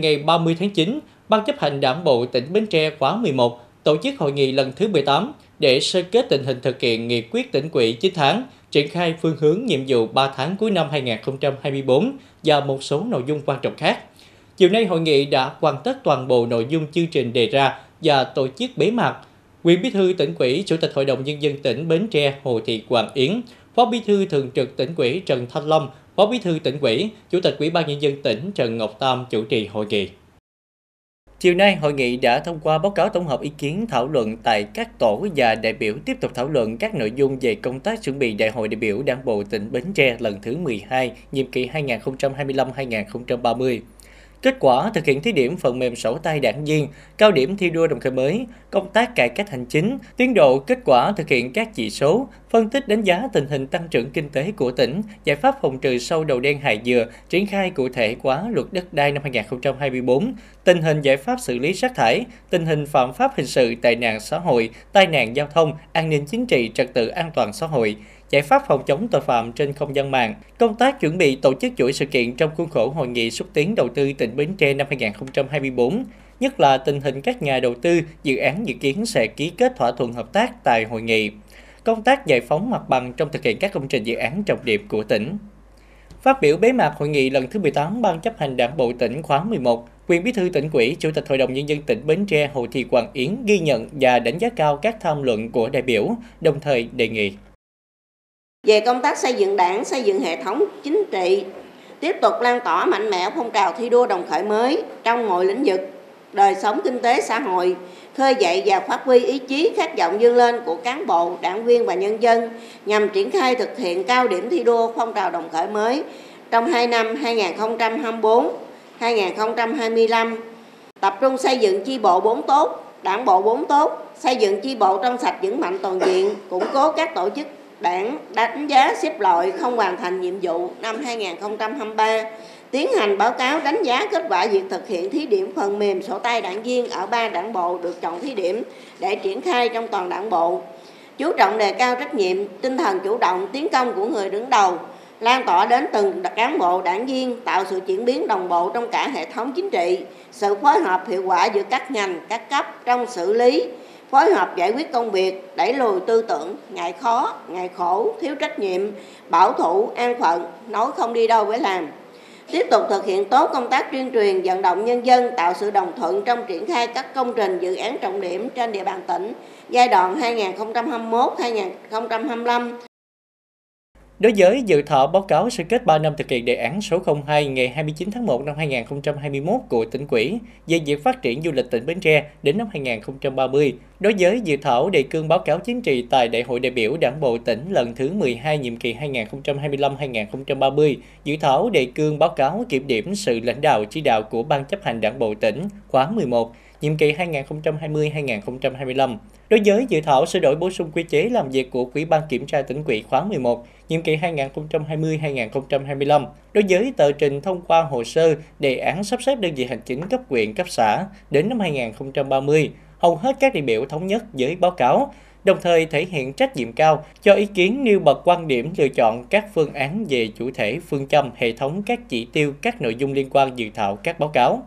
Ngày 30 tháng 9, Ban chấp hành Đảng bộ tỉnh Bến Tre khóa 11 tổ chức hội nghị lần thứ 18 để sơ kết tình hình thực hiện nghị quyết tỉnh ủy 9 tháng, triển khai phương hướng nhiệm vụ 3 tháng cuối năm 2024 và một số nội dung quan trọng khác. Chiều nay, hội nghị đã hoàn tất toàn bộ nội dung chương trình đề ra và tổ chức bế mạc. Nguyên Bí thư Tỉnh ủy, Chủ tịch Hội đồng Nhân dân tỉnh Bến Tre Hồ Thị Hoàng Yến, Phó Bí thư Thường trực Tỉnh ủy Trần Thanh Lâm, Phó Bí thư Tỉnh ủy, Chủ tịch Ủy ban Nhân dân tỉnh Trần Ngọc Tam chủ trì hội nghị. Chiều nay, hội nghị đã thông qua báo cáo tổng hợp ý kiến thảo luận tại các tổ và đại biểu tiếp tục thảo luận các nội dung về công tác chuẩn bị Đại hội đại biểu Đảng bộ tỉnh Bến Tre lần thứ 12, nhiệm kỳ 2025-2030. Kết quả thực hiện thí điểm phần mềm sổ tay đảng viên, cao điểm thi đua đồng khởi mới, công tác cải cách hành chính, tiến độ kết quả thực hiện các chỉ số, phân tích đánh giá tình hình tăng trưởng kinh tế của tỉnh, giải pháp phòng trừ sâu đầu đen hại dừa, triển khai cụ thể hóa luật đất đai năm 2024, tình hình giải pháp xử lý rác thải, tình hình phạm pháp hình sự, tệ nạn xã hội, tai nạn giao thông, an ninh chính trị, trật tự an toàn xã hội, giải pháp phòng chống tội phạm trên không gian mạng, công tác chuẩn bị tổ chức chuỗi sự kiện trong khuôn khổ Hội nghị xúc tiến đầu tư tỉnh Bến Tre năm 2024, nhất là tình hình các nhà đầu tư, dự án dự kiến sẽ ký kết thỏa thuận hợp tác tại hội nghị, công tác giải phóng mặt bằng trong thực hiện các công trình dự án trọng điểm của tỉnh. Phát biểu bế mạc hội nghị lần thứ 18 Ban chấp hành Đảng bộ tỉnh khóa 11, Nguyên Bí thư Tỉnh ủy, Chủ tịch Hội đồng Nhân dân tỉnh Bến Tre Hồ Thị Hoàng Yến ghi nhận và đánh giá cao các tham luận của đại biểu, đồng thời đề nghị. Về công tác xây dựng đảng, xây dựng hệ thống chính trị, tiếp tục lan tỏa mạnh mẽ phong trào thi đua đồng khởi mới trong mọi lĩnh vực đời sống kinh tế xã hội, khơi dậy và phát huy ý chí khát vọng vươn lên của cán bộ, đảng viên và nhân dân nhằm triển khai thực hiện cao điểm thi đua phong trào đồng khởi mới trong 2 năm 2024-2025, tập trung xây dựng chi bộ 4 tốt, đảng bộ 4 tốt, xây dựng chi bộ trong sạch vững mạnh toàn diện, củng cố các tổ chức đảng đánh giá xếp loại không hoàn thành nhiệm vụ năm 2023, tiến hành báo cáo đánh giá kết quả việc thực hiện thí điểm phần mềm sổ tay đảng viên ở 3 đảng bộ được chọn thí điểm để triển khai trong toàn đảng bộ, chú trọng đề cao trách nhiệm, tinh thần chủ động, tiến công của người đứng đầu, lan tỏa đến từng cán bộ đảng viên, tạo sự chuyển biến đồng bộ trong cả hệ thống chính trị, sự phối hợp hiệu quả giữa các ngành, các cấp trong xử lý, phối hợp giải quyết công việc, đẩy lùi tư tưởng, ngại khó, ngại khổ, thiếu trách nhiệm, bảo thủ, an phận, nói không đi đâu với làm. Tiếp tục thực hiện tốt công tác tuyên truyền, vận động nhân dân, tạo sự đồng thuận trong triển khai các công trình dự án trọng điểm trên địa bàn tỉnh giai đoạn 2021-2025. Đối với dự thảo báo cáo sơ kết 3 năm thực hiện đề án số 02 ngày 29 tháng 1 năm 2021 của Tỉnh ủy về việc phát triển du lịch tỉnh Bến Tre đến năm 2030, đối với dự thảo đề cương báo cáo chính trị tại Đại hội đại biểu Đảng bộ tỉnh lần thứ 12 nhiệm kỳ 2025-2030, dự thảo đề cương báo cáo kiểm điểm sự lãnh đạo chỉ đạo của Ban chấp hành Đảng bộ tỉnh khóa 11, nhiệm kỳ 2020-2025. Đối với dự thảo sửa đổi bổ sung quy chế làm việc của Ủy ban Kiểm tra Tỉnh ủy khóa 11, nhiệm kỳ 2020-2025, đối với tờ trình thông qua hồ sơ đề án sắp xếp đơn vị hành chính cấp huyện, cấp xã đến năm 2030, hầu hết các đại biểu thống nhất với báo cáo, đồng thời thể hiện trách nhiệm cao cho ý kiến nêu bật quan điểm lựa chọn các phương án về chủ thể, phương châm, hệ thống các chỉ tiêu, các nội dung liên quan dự thảo các báo cáo.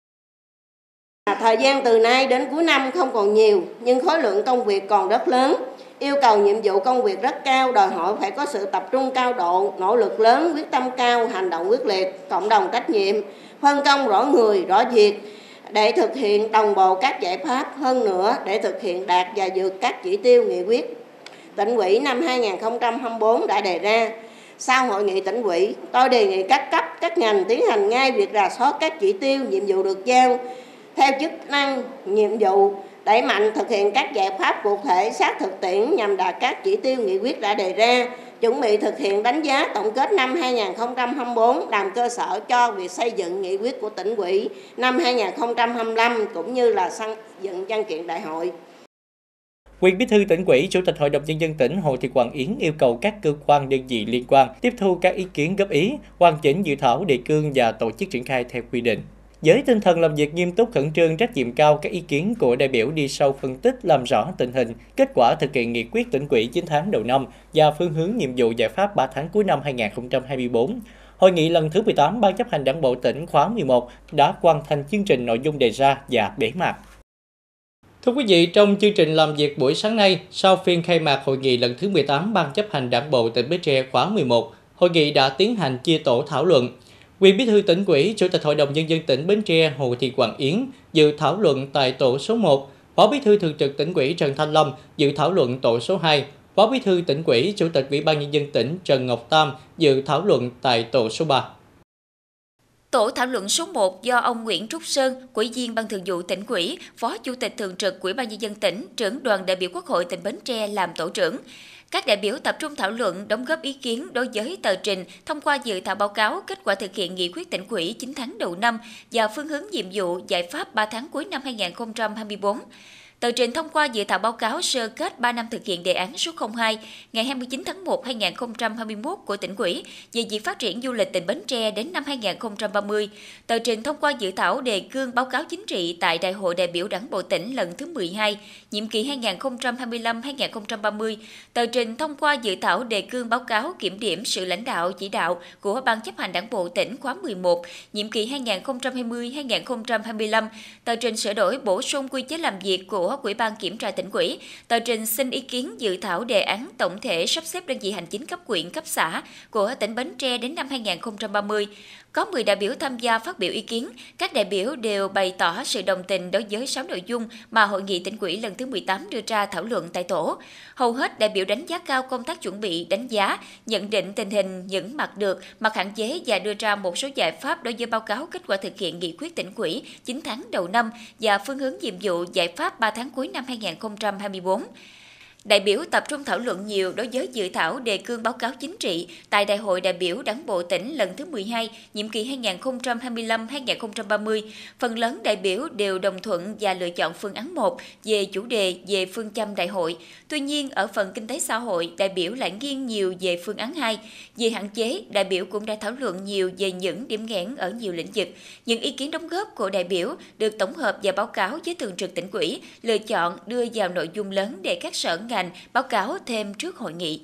Thời gian từ nay đến cuối năm không còn nhiều, nhưng khối lượng công việc còn rất lớn. Yêu cầu nhiệm vụ công việc rất cao, đòi hỏi phải có sự tập trung cao độ, nỗ lực lớn, quyết tâm cao, hành động quyết liệt, cộng đồng trách nhiệm, phân công rõ người, rõ việc để thực hiện đồng bộ các giải pháp, hơn nữa để thực hiện đạt và vượt các chỉ tiêu nghị quyết Tỉnh ủy năm 2024 đã đề ra. Sau hội nghị Tỉnh ủy, tôi đề nghị các cấp, các ngành tiến hành ngay việc rà soát các chỉ tiêu, nhiệm vụ được giao theo chức năng, nhiệm vụ, đẩy mạnh thực hiện các giải pháp cụ thể sát thực tiễn nhằm đạt các chỉ tiêu nghị quyết đã đề ra, chuẩn bị thực hiện đánh giá tổng kết năm 2024 làm cơ sở cho việc xây dựng nghị quyết của Tỉnh ủy năm 2025 cũng như là xây dựng văn kiện đại hội. Nguyên Bí thư Tỉnh ủy, Chủ tịch Hội đồng Nhân dân tỉnh Hồ Thị Hoàng Yến yêu cầu các cơ quan đơn vị liên quan tiếp thu các ý kiến góp ý, hoàn chỉnh dự thảo đề cương và tổ chức triển khai theo quy định. Với tinh thần làm việc nghiêm túc, khẩn trương, trách nhiệm cao, các ý kiến của đại biểu đi sâu phân tích, làm rõ tình hình, kết quả thực hiện nghị quyết Tỉnh ủy 9 tháng đầu năm và phương hướng nhiệm vụ giải pháp 3 tháng cuối năm 2024. Hội nghị lần thứ 18 Ban chấp hành Đảng bộ tỉnh khóa 11 đã hoàn thành chương trình nội dung đề ra và bế mạc. Thưa quý vị, trong chương trình làm việc buổi sáng nay, sau phiên khai mạc hội nghị lần thứ 18 Ban chấp hành Đảng bộ tỉnh Bến Tre khóa 11, hội nghị đã tiến hành chia tổ thảo luận. Quyền Bí thư Tỉnh ủy, Chủ tịch Hội đồng Nhân dân tỉnh Bến Tre Hồ Thị Hoàng Yến dự thảo luận tại tổ số 1, Phó Bí thư Thường trực Tỉnh ủy Trần Thanh Lâm dự thảo luận tổ số 2, Phó Bí thư Tỉnh ủy, Chủ tịch Ủy ban Nhân dân tỉnh Trần Ngọc Tam dự thảo luận tại tổ số 3. Tổ thảo luận số 1 do ông Nguyễn Trúc Sơn, Ủy viên Ban Thường vụ Tỉnh ủy, Phó Chủ tịch Thường trực Ủy ban Nhân dân tỉnh, trưởng đoàn đại biểu Quốc hội tỉnh Bến Tre làm tổ trưởng. Các đại biểu tập trung thảo luận, đóng góp ý kiến đối với tờ trình thông qua dự thảo báo cáo kết quả thực hiện nghị quyết Tỉnh ủy 9 tháng đầu năm và phương hướng nhiệm vụ giải pháp 3 tháng cuối năm 2024. Tờ trình thông qua dự thảo báo cáo sơ kết 3 năm thực hiện đề án số 02 ngày 29 tháng 1 2021 của Tỉnh ủy về việc phát triển du lịch tỉnh Bến Tre đến năm 2030. Tờ trình thông qua dự thảo đề cương báo cáo chính trị tại Đại hội đại biểu Đảng bộ tỉnh lần thứ 12, nhiệm kỳ 2025-2030. Tờ trình thông qua dự thảo đề cương báo cáo kiểm điểm sự lãnh đạo chỉ đạo của Ban chấp hành Đảng bộ tỉnh khóa 11, nhiệm kỳ 2020-2025. Tờ trình sửa đổi bổ sung quy chế làm việc của Ủy ban Kiểm tra Tỉnh ủy, tờ trình xin ý kiến dự thảo đề án tổng thể sắp xếp đơn vị hành chính cấp huyện, cấp xã của tỉnh Bến Tre đến năm 2030. Có 10 đại biểu tham gia phát biểu ý kiến, các đại biểu đều bày tỏ sự đồng tình đối với 6 nội dung mà Hội nghị Tỉnh ủy lần thứ 18 đưa ra thảo luận tại tổ. Hầu hết đại biểu đánh giá cao công tác chuẩn bị, đánh giá, nhận định tình hình những mặt được, mặt hạn chế và đưa ra một số giải pháp đối với báo cáo kết quả thực hiện nghị quyết Tỉnh ủy 9 tháng đầu năm và phương hướng nhiệm vụ giải pháp 3 tháng cuối năm 2024. Đại biểu tập trung thảo luận nhiều đối với dự thảo đề cương báo cáo chính trị tại Đại hội đại biểu Đảng bộ tỉnh lần thứ 12, nhiệm kỳ 2025-2030. Phần lớn đại biểu đều đồng thuận và lựa chọn phương án 1 về chủ đề về phương châm đại hội. Tuy nhiên, ở phần kinh tế xã hội, đại biểu lại nghiêng nhiều về phương án 2. Về hạn chế, đại biểu cũng đã thảo luận nhiều về những điểm nghẽn ở nhiều lĩnh vực. Những ý kiến đóng góp của đại biểu được tổng hợp và báo cáo với Thường trực Tỉnh ủy, lựa chọn đưa vào nội dung lớn để các sở ngành báo cáo thêm trước hội nghị.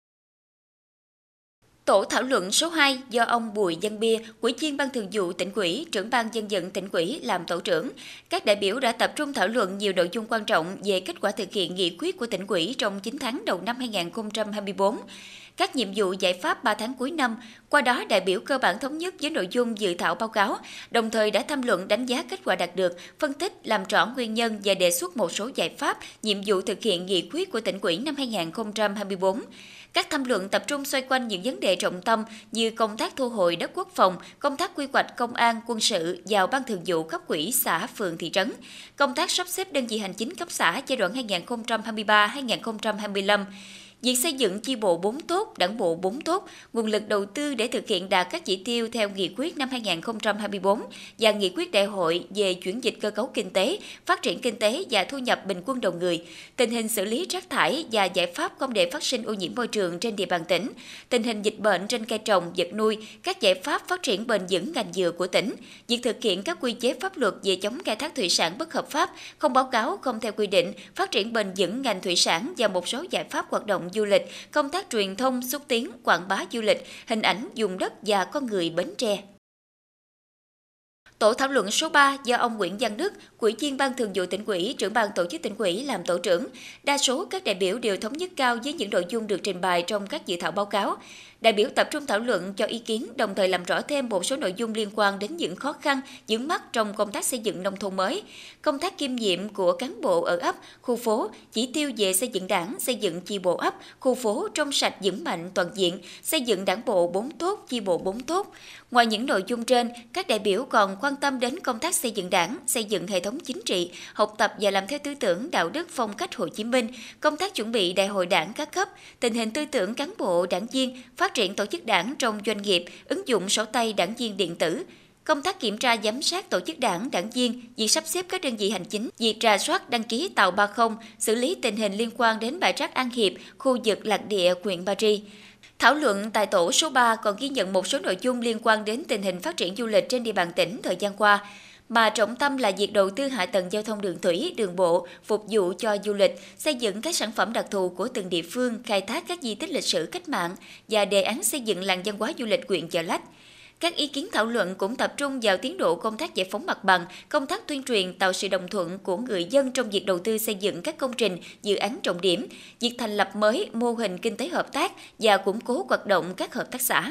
Tổ thảo luận số 2 do ông Bùi Văn Bia, Ủy viên Ban Thường vụ Tỉnh ủy, trưởng Ban Dân vận Tỉnh ủy làm tổ trưởng. Các đại biểu đã tập trung thảo luận nhiều nội dung quan trọng về kết quả thực hiện nghị quyết của Tỉnh ủy trong 9 tháng đầu năm 2024. Các nhiệm vụ giải pháp 3 tháng cuối năm, qua đó đại biểu cơ bản thống nhất với nội dung dự thảo báo cáo, đồng thời đã tham luận đánh giá kết quả đạt được, phân tích, làm rõ nguyên nhân và đề xuất một số giải pháp, nhiệm vụ thực hiện nghị quyết của Tỉnh ủy năm 2024. Các tham luận tập trung xoay quanh những vấn đề trọng tâm như công tác thu hồi đất quốc phòng, công tác quy hoạch công an, quân sự vào Ban Thường vụ cấp ủy xã, phường, thị trấn, công tác sắp xếp đơn vị hành chính cấp xã giai đoạn 2023-2025, việc xây dựng chi bộ 4 tốt, đảng bộ 4 tốt, nguồn lực đầu tư để thực hiện đạt các chỉ tiêu theo nghị quyết năm 2024 và nghị quyết đại hội về chuyển dịch cơ cấu kinh tế, phát triển kinh tế và thu nhập bình quân đầu người, tình hình xử lý rác thải và giải pháp không để phát sinh ô nhiễm môi trường trên địa bàn tỉnh, tình hình dịch bệnh trên cây trồng, vật nuôi, các giải pháp phát triển bền vững ngành dừa của tỉnh, việc thực hiện các quy chế pháp luật về chống khai thác thủy sản bất hợp pháp, không báo cáo, không theo quy định, phát triển bền vững ngành thủy sản và một số giải pháp hoạt động du lịch, công tác truyền thông, xúc tiến, quảng bá du lịch, hình ảnh vùng đất và con người Bến Tre. Tổ thảo luận số 3 do ông Nguyễn Văn Đức, Ủy viên Ban Thường vụ Tỉnh ủy, trưởng Ban Tổ chức Tỉnh ủy làm tổ trưởng. Đa số các đại biểu đều thống nhất cao với những nội dung được trình bày trong các dự thảo báo cáo. Đại biểu tập trung thảo luận cho ý kiến, đồng thời làm rõ thêm một số nội dung liên quan đến những khó khăn, vướng mắc trong công tác xây dựng nông thôn mới, công tác kiêm nhiệm của cán bộ ở ấp, khu phố, chỉ tiêu về xây dựng đảng, xây dựng chi bộ ấp, khu phố trong sạch vững mạnh toàn diện, xây dựng đảng bộ 4 tốt, chi bộ 4 tốt. Ngoài những nội dung trên, các đại biểu còn quan tâm đến công tác xây dựng đảng, xây dựng hệ thống chính trị, học tập và làm theo tư tưởng đạo đức phong cách Hồ Chí Minh, công tác chuẩn bị đại hội đảng các cấp, tình hình tư tưởng cán bộ, đảng viên, phát triển tổ chức đảng trong doanh nghiệp, ứng dụng sổ tay đảng viên điện tử, công tác kiểm tra giám sát tổ chức đảng, đảng viên, việc sắp xếp các đơn vị hành chính, việc rà soát đăng ký tàu 30, xử lý tình hình liên quan đến bãi rác An Hiệp, khu vực Lạc Địa, huyện Ba Tri. Thảo luận tại tổ số 3 còn ghi nhận một số nội dung liên quan đến tình hình phát triển du lịch trên địa bàn tỉnh thời gian qua, mà trọng tâm là việc đầu tư hạ tầng giao thông đường thủy, đường bộ, phục vụ cho du lịch, xây dựng các sản phẩm đặc thù của từng địa phương, khai thác các di tích lịch sử cách mạng và đề án xây dựng làng văn hóa du lịch huyện Chợ Lách. Các ý kiến thảo luận cũng tập trung vào tiến độ công tác giải phóng mặt bằng, công tác tuyên truyền tạo sự đồng thuận của người dân trong việc đầu tư xây dựng các công trình, dự án trọng điểm, việc thành lập mới mô hình kinh tế hợp tác và củng cố hoạt động các hợp tác xã.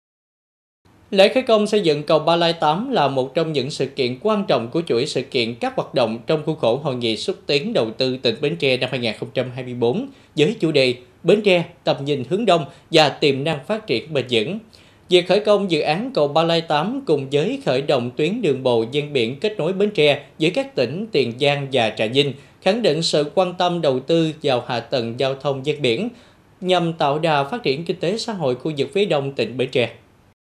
Lễ khởi công xây dựng cầu Ba Lai 8 là một trong những sự kiện quan trọng của chuỗi sự kiện các hoạt động trong khuôn khổ Hội nghị xúc tiến đầu tư tỉnh Bến Tre năm 2024 với chủ đề Bến Tre, tầm nhìn hướng đông và tiềm năng phát triển bền vững. Việc khởi công dự án cầu Ba Lai 8 cùng với khởi động tuyến đường bộ ven biển kết nối Bến Tre với các tỉnh Tiền Giang và Trà Vinh khẳng định sự quan tâm đầu tư vào hạ tầng giao thông ven biển nhằm tạo đà phát triển kinh tế xã hội khu vực phía đông tỉnh Bến Tre.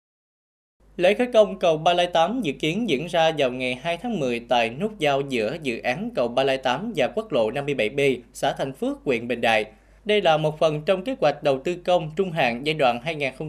Lễ khởi công cầu Ba Lai 8 dự kiến diễn ra vào ngày 2 tháng 10 tại nút giao giữa dự án cầu Ba Lai 8 và quốc lộ 57B, xã Thành Phước, huyện Bình Đại. Đây là một phần trong kế hoạch đầu tư công trung hạn giai đoạn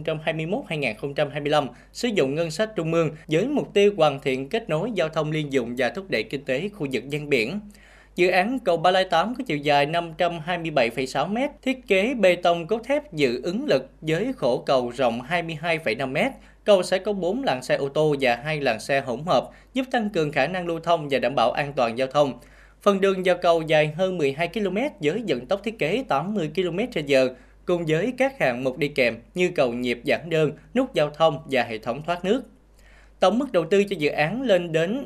2021-2025, sử dụng ngân sách trung ương với mục tiêu hoàn thiện kết nối giao thông liên vùng và thúc đẩy kinh tế khu vực ven biển. Dự án cầu Ba Lai 8 có chiều dài 527,6 m, thiết kế bê tông cốt thép dự ứng lực với khổ cầu rộng 22,5 m. Cầu sẽ có 4 làn xe ô tô và 2 làn xe hỗn hợp, giúp tăng cường khả năng lưu thông và đảm bảo an toàn giao thông. Phần đường vào cầu dài hơn 12 km với vận tốc thiết kế 80 km/h, cùng với các hạng mục đi kèm như cầu nhịp giãn đơn, nút giao thông và hệ thống thoát nước. Tổng mức đầu tư cho dự án lên đến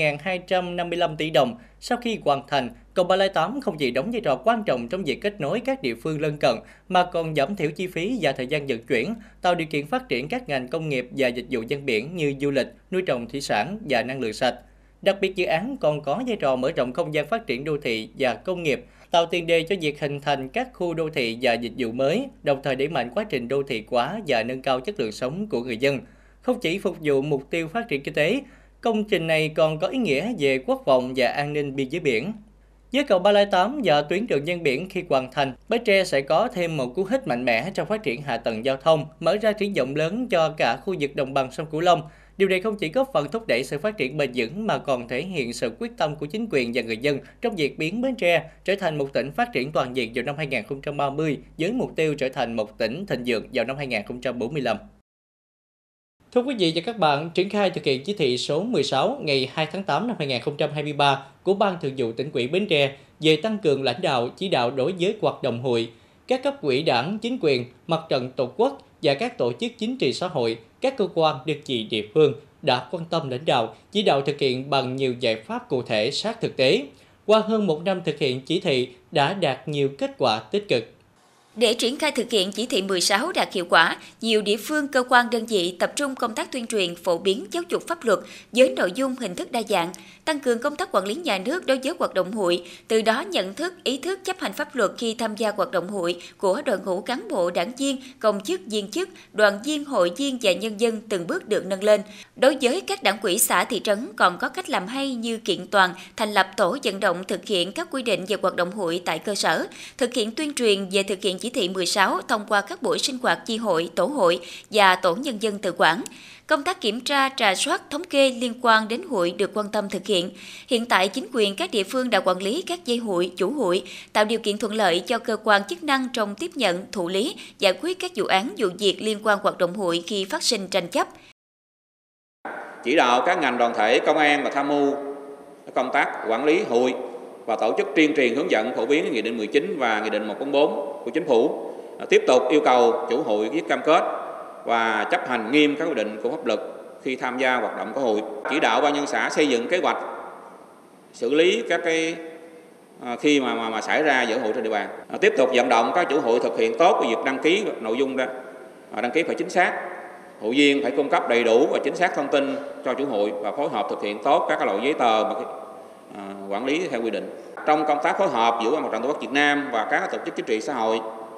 2.255 tỷ đồng. Sau khi hoàn thành, cầu Ba Lai 8 không chỉ đóng vai trò quan trọng trong việc kết nối các địa phương lân cận, mà còn giảm thiểu chi phí và thời gian vận chuyển, tạo điều kiện phát triển các ngành công nghiệp và dịch vụ ven biển như du lịch, nuôi trồng thủy sản và năng lượng sạch. Đặc biệt, dự án còn có vai trò mở rộng không gian phát triển đô thị và công nghiệp, tạo tiền đề cho việc hình thành các khu đô thị và dịch vụ mới, đồng thời đẩy mạnh quá trình đô thị hóa và nâng cao chất lượng sống của người dân. Không chỉ phục vụ mục tiêu phát triển kinh tế, công trình này còn có ý nghĩa về quốc phòng và an ninh biên giới biển. Với cầu Ba Lai 8 và tuyến đường ven biển khi hoàn thành, Bến Tre sẽ có thêm một cú hích mạnh mẽ trong phát triển hạ tầng giao thông, mở ra triển vọng lớn cho cả khu vực đồng bằng sông Cửu Long. Điều này không chỉ góp phần thúc đẩy sự phát triển bền vững mà còn thể hiện sự quyết tâm của chính quyền và người dân trong việc biến Bến Tre trở thành một tỉnh phát triển toàn diện vào năm 2030 với mục tiêu trở thành một tỉnh thịnh vượng vào năm 2045. Thưa quý vị và các bạn, triển khai thực hiện chỉ thị số 16 ngày 2 tháng 8 năm 2023 của Ban Thường vụ Tỉnh ủy Bến Tre về tăng cường lãnh đạo, chỉ đạo đối với hoạt động hội, các cấp ủy đảng, chính quyền, mặt trận tổ quốc và các tổ chức chính trị xã hội, các cơ quan, đơn vị địa phương đã quan tâm lãnh đạo, chỉ đạo thực hiện bằng nhiều giải pháp cụ thể sát thực tế. Qua hơn một năm thực hiện chỉ thị đã đạt nhiều kết quả tích cực. Để triển khai thực hiện chỉ thị 16 đạt hiệu quả, nhiều địa phương, cơ quan, đơn vị tập trung công tác tuyên truyền, phổ biến giáo dục pháp luật với nội dung hình thức đa dạng, tăng cường công tác quản lý nhà nước đối với hoạt động hội, từ đó nhận thức, ý thức chấp hành pháp luật khi tham gia hoạt động hội của đội ngũ cán bộ, đảng viên, công chức, viên chức, đoàn viên, hội viên và nhân dân từng bước được nâng lên. Đối với các đảng ủy xã, thị trấn còn có cách làm hay như kiện toàn, thành lập tổ vận động thực hiện các quy định về hoạt động hội tại cơ sở, thực hiện tuyên truyền về thực hiện chỉ thị 16 thông qua các buổi sinh hoạt chi hội, tổ hội và tổ nhân dân tự quản. Công tác kiểm tra, rà soát, thống kê liên quan đến hội được quan tâm thực hiện. Hiện tại, chính quyền các địa phương đã quản lý các dây hội, chủ hội, tạo điều kiện thuận lợi cho cơ quan chức năng trong tiếp nhận, thụ lý, giải quyết các vụ án, vụ việc liên quan hoạt động hội khi phát sinh tranh chấp. Chỉ đạo các ngành đoàn thể, công an và tham mưu công tác quản lý hội và tổ chức tuyên truyền hướng dẫn phổ biến Nghị định 19 và Nghị định 144 của Chính phủ. Tiếp tục yêu cầu chủ hội viết cam kết và chấp hành nghiêm các quy định của pháp luật khi tham gia hoạt động của hội. Chỉ đạo ban nhân xã xây dựng kế hoạch xử lý các khi mà xảy ra vỡ hội trên địa bàn. Tiếp tục vận động các chủ hội thực hiện tốt việc đăng ký nội dung đó. Đăng ký phải chính xác. Hội viên phải cung cấp đầy đủ và chính xác thông tin cho chủ hội và phối hợp thực hiện tốt các loại giấy tờ mà quản lý theo quy định. Trong công tác phối hợp giữa Mặt trận Tổ quốc Việt Nam và các tổ chức chính trị xã hội,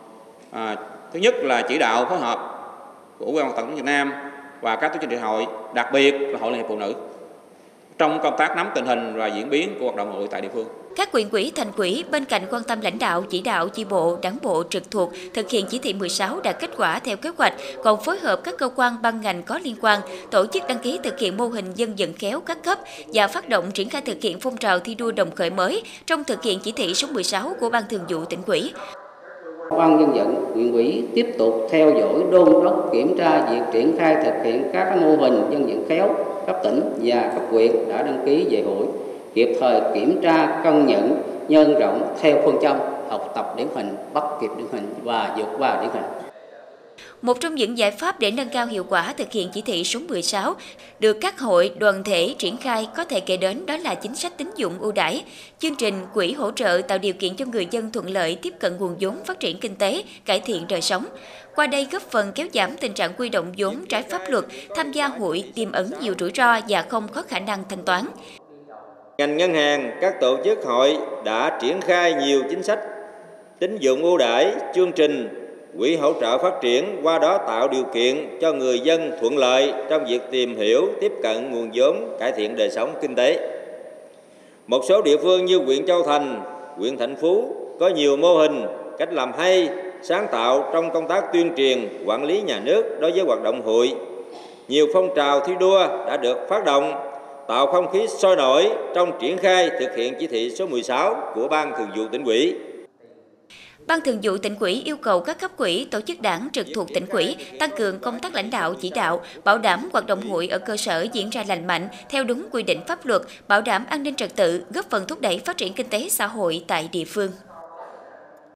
thứ nhất là chỉ đạo phối hợp của Mặt trận Tổ quốc Việt Nam và các tổ chức chính trị xã hội, đặc biệt là Hội Liên hiệp Phụ nữ trong công tác nắm tình hình và diễn biến của hoạt động hội tại địa phương. Các huyện ủy, thành ủy bên cạnh quan tâm lãnh đạo, chỉ đạo chi bộ, đảng bộ trực thuộc thực hiện chỉ thị 16 đạt kết quả theo kế hoạch, còn phối hợp các cơ quan ban ngành có liên quan, tổ chức đăng ký thực hiện mô hình dân vận khéo các cấp và phát động triển khai thực hiện phong trào thi đua đồng khởi mới trong thực hiện chỉ thị số 16 của Ban Thường vụ Tỉnh ủy. Ban dân vận huyện ủy tiếp tục theo dõi đôn đốc kiểm tra việc triển khai thực hiện các mô hình dân vận khéo cấp tỉnh và cấp huyện đã đăng ký về hội, kịp thời kiểm tra công nhận nhân rộng theo phương châm học tập điển hình, bắt kịp điển hình và vượt qua điển hình. Một trong những giải pháp để nâng cao hiệu quả thực hiện chỉ thị số 16 được các hội, đoàn thể triển khai có thể kể đến đó là chính sách tín dụng ưu đãi, chương trình quỹ hỗ trợ tạo điều kiện cho người dân thuận lợi tiếp cận nguồn vốn phát triển kinh tế, cải thiện đời sống. Qua đây góp phần kéo giảm tình trạng huy động vốn trái pháp luật, tham gia hội tiềm ẩn nhiều rủi ro và không có khả năng thanh toán. Ngành ngân hàng, các tổ chức hội đã triển khai nhiều chính sách tín dụng ưu đãi, chương trình quỹ hỗ trợ phát triển, qua đó tạo điều kiện cho người dân thuận lợi trong việc tìm hiểu, tiếp cận nguồn vốn, cải thiện đời sống kinh tế. Một số địa phương như huyện Châu Thành, huyện Thạnh Phú có nhiều mô hình, cách làm hay, sáng tạo trong công tác tuyên truyền, quản lý nhà nước đối với hoạt động hội. Nhiều phong trào thi đua đã được phát động, tạo không khí sôi nổi trong triển khai thực hiện chỉ thị số 16 của Ban Thường vụ Tỉnh ủy. Ban Thường vụ Tỉnh ủy yêu cầu các cấp ủy, tổ chức đảng trực thuộc Tỉnh ủy tăng cường công tác lãnh đạo chỉ đạo, bảo đảm hoạt động hội ở cơ sở diễn ra lành mạnh, theo đúng quy định pháp luật, bảo đảm an ninh trật tự, góp phần thúc đẩy phát triển kinh tế xã hội tại địa phương.